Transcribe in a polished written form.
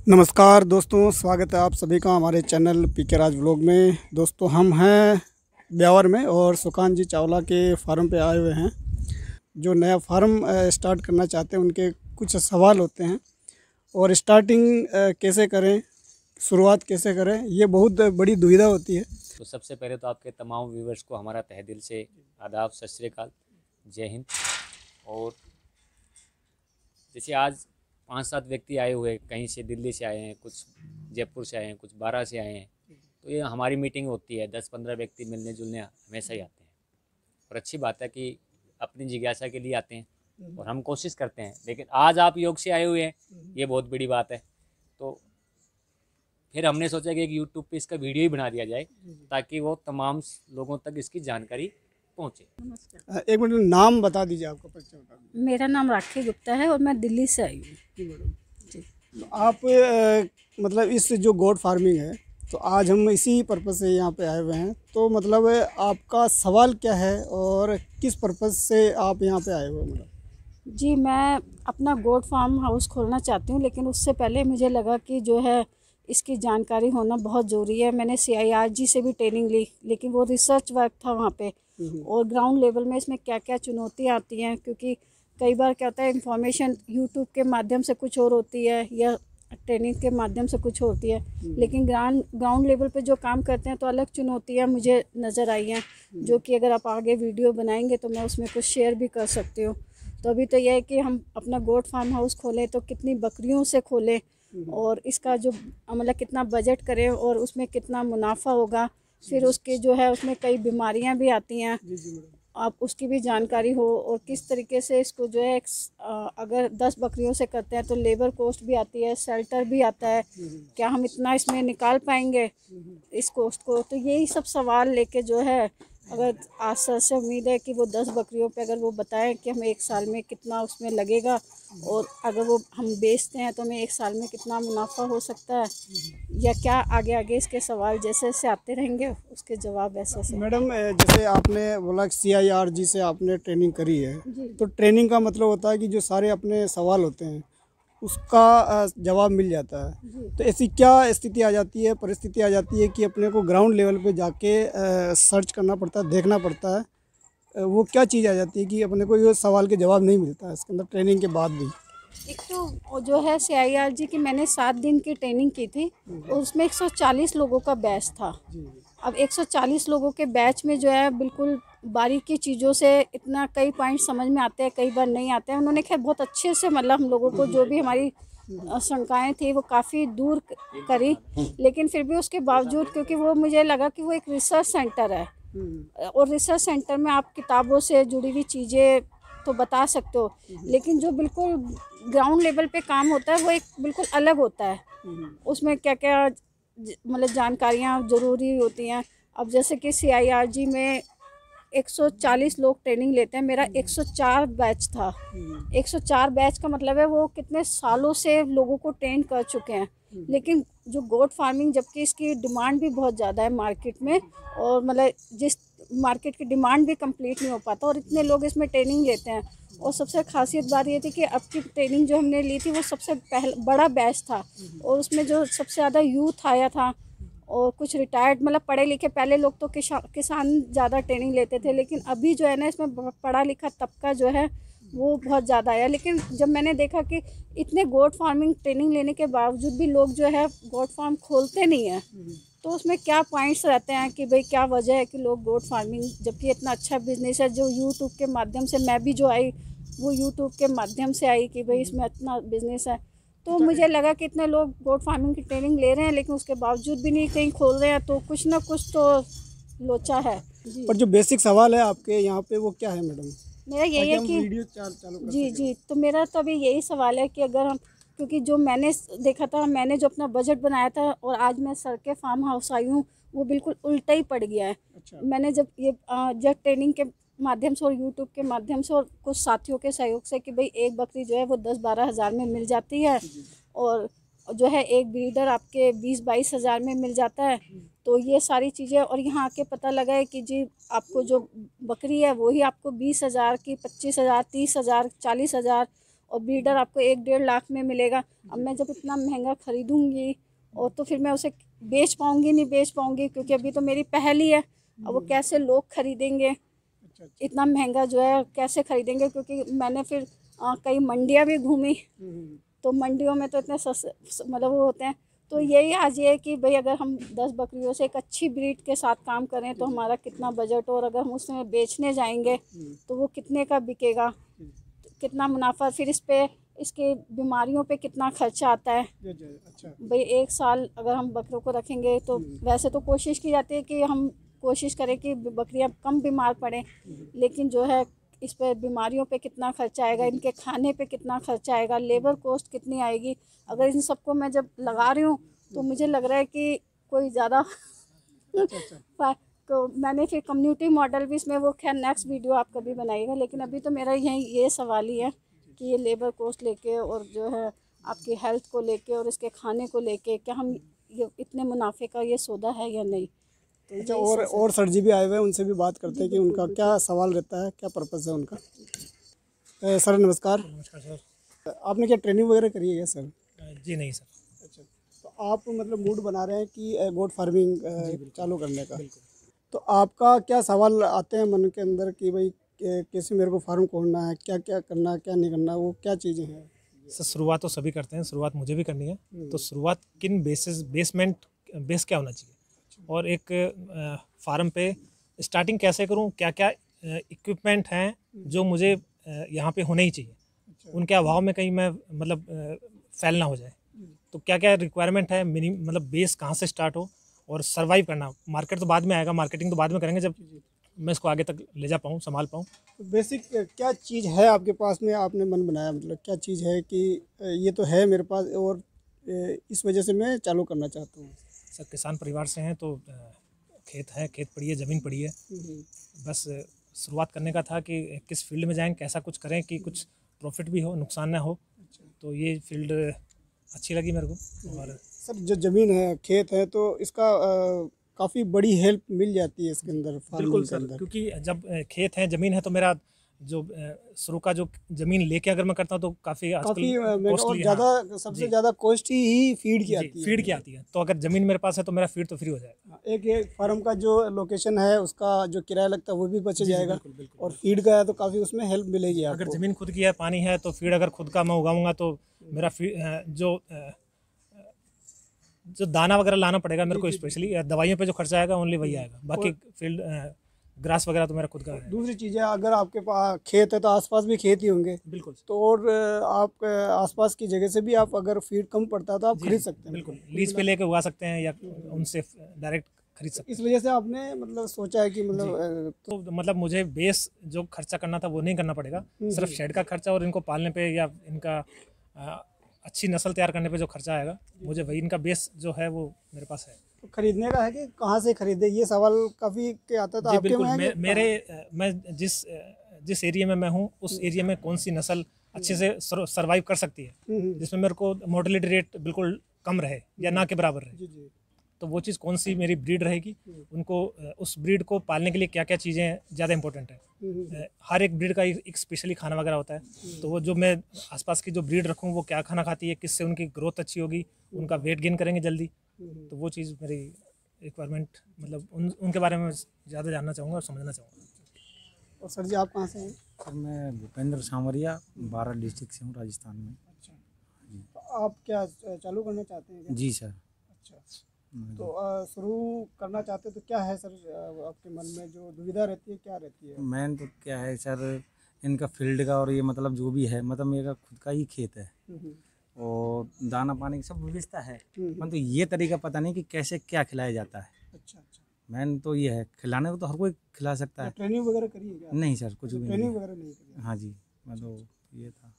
नमस्कार दोस्तों, स्वागत है आप सभी का हमारे चैनल पीके राज व्लॉग में। दोस्तों हम हैं ब्यावर में और सुकान जी चावला के फार्म पे आए हुए हैं। जो नया फार्म स्टार्ट करना चाहते हैं उनके कुछ सवाल होते हैं और स्टार्टिंग कैसे करें, शुरुआत कैसे करें, ये बहुत बड़ी दुविधा होती है। तो सबसे पहले तो आपके तमाम व्यूवर्स को हमारा तहे दिल से आदाब, सत श्री अकाल, जय हिंद। और जैसे आज 5-7 व्यक्ति आए हुए, कहीं से दिल्ली से आए हैं, कुछ जयपुर से आए हैं, कुछ बारह से आए हैं, तो ये हमारी मीटिंग होती है। 10-15 व्यक्ति मिलने जुलने हमेशा ही आते हैं और अच्छी बात है कि अपनी जिज्ञासा के लिए आते हैं और हम कोशिश करते हैं। लेकिन आज आप योग से आए हुए हैं, ये बहुत बड़ी बात है। तो फिर हमने सोचा कि एक यूट्यूब पे इसका वीडियो ही बना दिया जाए ताकि वो तमाम लोगों तक इसकी जानकारी पहुँचे। एक मिनट, नाम बता दीजिए, आपका परिचय बता दीजिए। मेरा नाम राखी गुप्ता है और मैं दिल्ली से आई हूँ। जी मैडम। जी, तो आप मतलब इस जो गोट फार्मिंग है, तो आज हम इसी पर्पज़ से यहाँ पे आए हुए हैं। तो मतलब आपका सवाल क्या है और किस पर्पज़ से आप यहाँ पे आए हुए हैं? मतलब जी, मैं अपना गोट फार्म हाउस खोलना चाहती हूँ, लेकिन उससे पहले मुझे लगा कि जो है इसकी जानकारी होना बहुत ज़रूरी है। मैंने CIRG से भी ट्रेनिंग ली, लेकिन वो रिसर्च वर्क था वहाँ पे, और ग्राउंड लेवल में इसमें क्या क्या चुनौतियाँ आती हैं, क्योंकि कई बार क्या होता है, इंफॉर्मेशन यूट्यूब के माध्यम से कुछ और होती है या ट्रेनिंग के माध्यम से कुछ होती है, लेकिन ग्राउंड लेवल पे जो काम करते हैं तो अलग चुनौतियाँ मुझे नज़र आई हैं, जो कि अगर आप आगे वीडियो बनाएंगे तो मैं उसमें कुछ शेयर भी कर सकती हूँ। तो अभी तो यह है कि हम अपना गोट फार्म हाउस खोलें तो कितनी बकरियों से खोलें और इसका जो मतलब कितना बजट करें और उसमें कितना मुनाफा होगा। फिर उसके जो है उसमें कई बीमारियां भी आती हैं, आप उसकी भी जानकारी हो, और किस तरीके से इसको जो है अगर 10 बकरियों से करते हैं तो लेबर कॉस्ट भी आती है, शेल्टर भी आता है, क्या हम इतना इसमें निकाल पाएंगे इस कॉस्ट को। तो यही सब सवाल लेके जो है, अगर आज सर से उम्मीद है कि वो 10 बकरियों पे अगर वो बताएं कि हमें 1 साल में कितना उसमें लगेगा, और अगर वो हम बेचते हैं तो हमें 1 साल में कितना मुनाफा हो सकता है, या क्या आगे आगे इसके सवाल जैसे जैसे आते रहेंगे उसके जवाब ऐसे ऐसे। मैडम, जैसे आपने बोला CIRG से आपने ट्रेनिंग करी है, तो ट्रेनिंग का मतलब होता है कि जो सारे अपने सवाल होते हैं उसका जवाब मिल जाता है। तो ऐसी क्या स्थिति आ जाती है, परिस्थिति आ जाती है कि अपने को ग्राउंड लेवल पे जाके सर्च करना पड़ता है, देखना पड़ता है? वो क्या चीज़ आ जाती है कि अपने को ये सवाल के जवाब नहीं मिलता है इसके अंदर ट्रेनिंग के बाद भी? एक तो जो है CIRG की मैंने 7 दिन की ट्रेनिंग की थी, और उसमें 140 लोगों का बैच था। अब 140 लोगों के बैच में जो है बिल्कुल बारीकी चीज़ों से इतना कई पॉइंट समझ में आते हैं, कई बार नहीं आते हैं। उन्होंने खैर बहुत अच्छे से मतलब हम लोगों को जो भी हमारी शंकाएं थी वो काफ़ी दूर करी, लेकिन फिर भी उसके बावजूद, क्योंकि वो मुझे लगा कि वो एक रिसर्च सेंटर है, और रिसर्च सेंटर में आप किताबों से जुड़ी हुई चीज़ें तो बता सकते हो, लेकिन जो बिल्कुल ग्राउंड लेवल पे काम होता है वो एक बिल्कुल अलग होता है। उसमें क्या क्या मतलब जानकारियाँ ज़रूरी होती हैं। अब जैसे कि CIRG में 140 लोग ट्रेनिंग लेते हैं, मेरा 104 बैच था। 104 बैच का मतलब है वो कितने सालों से लोगों को ट्रेन कर चुके हैं। लेकिन जो गोट फार्मिंग, जबकि इसकी डिमांड भी बहुत ज़्यादा है मार्केट में, और मतलब जिस मार्केट की डिमांड भी कंप्लीट नहीं हो पाता, और इतने लोग इसमें ट्रेनिंग लेते हैं। और सबसे खासियत बात ये थी कि अब की ट्रेनिंग जो हमने ली थी वो सबसे बड़ा बैच था, और उसमें जो सबसे ज़्यादा यूथ आया था, और कुछ रिटायर्ड मतलब पढ़े लिखे, पहले लोग तो किसान ज़्यादा ट्रेनिंग लेते थे, लेकिन अभी जो है ना इसमें पढ़ा लिखा तबका जो है वो बहुत ज़्यादा आया। लेकिन जब मैंने देखा कि इतने गोट फार्मिंग ट्रेनिंग लेने के बावजूद भी लोग जो है गोट फार्म खोलते नहीं हैं, तो उसमें क्या पॉइंट्स रहते हैं कि भाई क्या वजह है कि लोग गोट फार्मिंग, जबकि इतना अच्छा बिजनेस है, जो यूट्यूब के माध्यम से मैं भी जो आई वो यूट्यूब के माध्यम से आई कि भाई इसमें इतना बिजनेस है। तो मुझे लगा कि इतने लोग गोट फार्मिंग की ट्रेनिंग ले रहे हैं लेकिन उसके बावजूद भी नहीं कहीं खोल रहे हैं, तो कुछ ना कुछ तो लोचा है। पर जो बेसिक सवाल है आपके यहाँ पे वो क्या है मैडम? मेरा यही है कि वीडियो चालू कर जी जी, तो मेरा तो अभी यही सवाल है कि अगर हम, क्योंकि जो मैंने देखा था, मैंने जो अपना बजट बनाया था और आज मैं सर के फार्म हाउस आई हूँ, वो बिल्कुल उल्टा ही पड़ गया है। अच्छा। मैंने जब ट्रेनिंग के माध्यम से और यूट्यूब के माध्यम से और कुछ साथियों के सहयोग से कि भाई एक बकरी जो है वो 10-12 हज़ार में मिल जाती है, और जो है एक ब्रीडर आपके 20-22 हज़ार में मिल जाता है। तो ये सारी चीज़ें, और यहाँ आके पता लगा है कि जी आपको जो बकरी है वही आपको 20 हज़ार की, 25 हज़ार, 30 हज़ार, 40 हज़ार, और ब्रीडर आपको 1-1.5 लाख में मिलेगा। अब मैं जब इतना महंगा ख़रीदूँगी और तो फिर मैं उसे बेच पाऊँगी नहीं बेच पाऊँगी, क्योंकि अभी तो मेरी पहल ही है। अब वो कैसे लोग ख़रीदेंगे, इतना महंगा जो है कैसे ख़रीदेंगे, क्योंकि मैंने फिर कई मंडियाँ भी घूमी, तो मंडियों में तो इतने सस्ते मतलब वो होते हैं। तो यही आज ये है कि भाई अगर हम 10 बकरियों से एक अच्छी ब्रीड के साथ काम करें तो हमारा कितना बजट, और अगर हम उसमें बेचने जाएंगे तो वो कितने का बिकेगा, कितना मुनाफा, फिर इस पे इसके बीमारियों पे कितना खर्चा आता है। अच्छा। भाई 1 साल अगर हम बकरों को रखेंगे तो वैसे तो कोशिश की जाती है कि हम कोशिश करें कि बकरियां कम बीमार पड़ें, लेकिन जो है इस पर बीमारियों पे कितना खर्चा आएगा, इनके खाने पे कितना खर्चा आएगा, लेबर कॉस्ट कितनी आएगी। अगर इन सबको मैं जब लगा रही हूँ तो मुझे लग रहा है कि कोई ज़्यादा तो मैंने फिर कम्युनिटी मॉडल भी इसमें, वो खैर नेक्स्ट वीडियो आप कभी बनाइएगा, लेकिन अभी तो मेरा ये सवाल ही है कि ये लेबर कॉस्ट लेके और जो है आपकी हेल्थ को लेके और इसके खाने को लेके क्या हम ये इतने मुनाफे का ये सौदा है या नहीं। तो अच्छा, और सर जी भी आए हुए हैं, उनसे भी बात करते हैं कि उनका क्या सवाल रहता है, क्या पर्पज़ है उनका। सर नमस्कार। नमस्कार सर। आपने क्या ट्रेनिंग वगैरह करी है क्या सर? जी नहीं सर। अच्छा, तो आप मतलब मूड बना रहे हैं कि गोट फार्मिंग चालू करने का, तो आपका क्या सवाल आते हैं मन के अंदर कि भाई कैसे मेरे को फार्म खोलना है, क्या क्या करना है, क्या नहीं करना, वो क्या चीज़ें हैं? सर शुरुआत तो सभी करते हैं, शुरुआत मुझे भी करनी है। तो शुरुआत किन बेस क्या होना चाहिए, और एक फार्म पे स्टार्टिंग कैसे करूं, क्या क्या इक्विपमेंट हैं जो मुझे यहाँ पे होने ही चाहिए, उनके अभाव में कहीं मैं मतलब फेल ना हो जाए। तो क्या क्या रिक्वायरमेंट है, मतलब बेस कहाँ से स्टार्ट हो, और सर्वाइव करना। मार्केट तो बाद में आएगा, मार्केटिंग तो बाद में करेंगे जब मैं इसको आगे तक ले जा पाऊँ, संभाल पाऊँ। तो बेसिक क्या चीज़ है आपके पास में, आपने मन बनाया, मतलब क्या चीज़ है कि ये तो है मेरे पास और इस वजह से मैं चालू करना चाहता हूँ? सर किसान परिवार से हैं, तो खेत है, खेत पड़ी है, ज़मीन पड़ी है। बस शुरुआत करने का था कि किस फील्ड में जाएं, कैसा कुछ करें कि कुछ प्रॉफिट भी हो, नुकसान ना हो। तो ये फील्ड अच्छी लगी मेरे को। और सर जो ज़मीन है, खेत है, तो इसका काफ़ी बड़ी हेल्प मिल जाती है इसके अंदर, बिल्कुल फार्मिंग के सर, अंदर। क्योंकि जब खेत है, ज़मीन है, तो मेरा जो शुरू का जो ज़मीन लेके अगर मैं करता हूँ तो काफ़ी काफ़ी आजकल और कॉस्टली, ज़्यादा सबसे ज़्यादा कॉस्ट ही फीड की आती है। फीड की आती है। तो अगर ज़मीन मेरे पास है तो मेरा फीड तो फ्री हो जाएगा। एक फार्म का जो लोकेशन है उसका जो किराया लगता है वो भी बच जाएगा, बिल्कुल। और फीड का है तो काफ़ी उसमें हेल्प मिलेगी अगर आपको। ज़मीन खुद की है, पानी है, तो फीड अगर खुद का मैं उगाऊंगा तो मेरा जो दाना वगैरह लाना पड़ेगा मेरे को, स्पेशली दवाइयों पे जो खर्चा आएगा ओनली वही आएगा। बाकी फील्ड ग्रास वगैरह तो मेरा खुद का है। दूसरी चीज़ है, अगर आपके पास खेत है तो आसपास भी खेत ही होंगे, बिल्कुल तो और आप आसपास की जगह से भी आप अगर फीड कम पड़ता है तो आप खरीद सकते हैं। बिल्कुल, लीज पे लेके उगा सकते हैं या उनसे डायरेक्ट खरीद सकते इस वजह से आपने मतलब सोचा है कि मतलब हैं। तो मतलब मुझे बेस जो खर्चा करना था वो नहीं करना पड़ेगा, सिर्फ शेड का खर्चा और इनको पालने पे या इनका अच्छी नस्ल तैयार करने पे जो खर्चा आएगा, मुझे वही इनका बेस जो है वो मेरे पास है। तो खरीदने का है कि कहाँ से खरीदे, ये सवाल काफ़ी के आता था जी आपके बिल्कुल। में है कि मैं जिस एरिया में मैं हूँ उस एरिया में कौन सी नस्ल अच्छे से सर्वाइव कर सकती है, जिसमें मेरे को मोर्टेलिटी रेट बिल्कुल कम रहे या ना के बराबर रहे, जी जी तो वो चीज़ कौन सी मेरी ब्रीड रहेगी। उनको उस ब्रीड को पालने के लिए क्या क्या चीज़ें ज़्यादा इंपॉर्टेंट है। हर एक ब्रीड का एक स्पेशली खाना वगैरह होता है, तो वो जो मैं आसपास की जो ब्रीड रखूँ वो क्या खाना खाती है, किससे उनकी ग्रोथ अच्छी होगी, उनका वेट गेन करेंगे जल्दी। तो वो चीज़ मेरी रिक्वायरमेंट, मतलब उनके बारे में ज़्यादा जानना चाहूँगा और समझना चाहूँगा। और सर जी आप कहाँ से हैं? सर मैं भूपेंद्र सांवरिया, बारा डिस्ट्रिक्ट से हूँ, राजस्थान में। अच्छा, तो आप क्या चालू करना चाहते हैं क्या? जी सर। अच्छा, तो शुरू करना चाहते तो क्या है सर आपके मन में जो दुविधा रहती है, क्या रहती है? मैन तो क्या है सर, इनका फील्ड का और ये मतलब जो भी है, मतलब मेरा खुद का ही खेत है और दाना पानी की सब व्यवस्था है, मतलब ये तरीका पता नहीं कि कैसे क्या खिलाया जाता है। अच्छा अच्छा, मैन तो ये है, खिलाने को तो हर कोई खिला सकता है। ट्रेनिंग वगैरह करी है क्या? नहीं सर, कुछ भी ट्रेनिंग नहीं। वगैरह नहीं करी। हाँ जी, मतलब ये था।